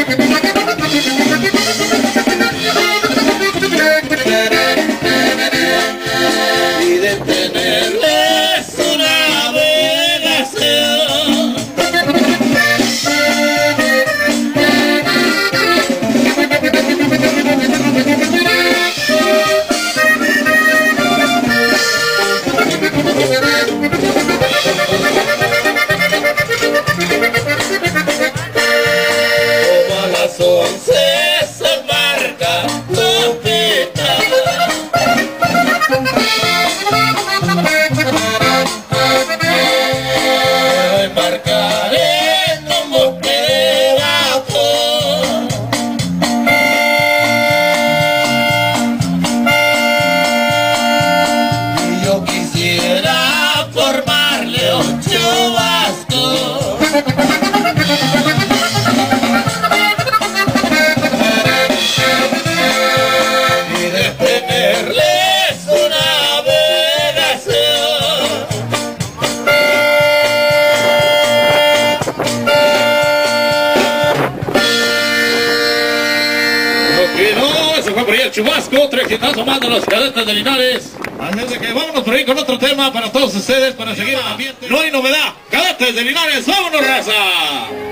y de tenerles una navegación. Como a las 11 se embarca Lupita, embarcaré en un bote de vapor. Y yo quisiera formarle 8 vascos. Y de tenerles una navegación. Se fue por ahí el chubasco, 300 más de los cadetes de Linares. Así es de que vámonos por ahí con otro tema para todos ustedes, para seguir el ambiente. No hay novedad, cadetes de Linares, vámonos, raza.